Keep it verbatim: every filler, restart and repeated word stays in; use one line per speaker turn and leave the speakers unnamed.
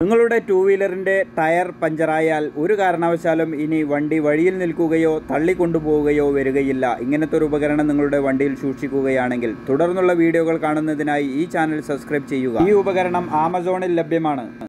നിങ്ങളുടെ two വീലറിൻ്റെ tyre പഞ്ചറായാൽ ഒരു കാരണവശാലും ഇനി വണ്ടി വഴിയിൽ നിൽക്കുകയോ തള്ളിക്കൊണ്ടുപോവുകയോ വരികയില്ല. ഇങ്ങനത്തെ ഒരു ഉപകരണം നിങ്ങളുടെ വണ്ടിയിൽ സൂക്ഷിക്കുകയാണെങ്കിൽ തുടർന്നുള്ള വീഡിയോകൾ കാണുന്നതിനായി ഈ ചാനൽ സബ്സ്ക്രൈബ് ചെയ്യുക. ഈ ഉപകരണം ആമസോണിൽ ലഭ്യമാണ്.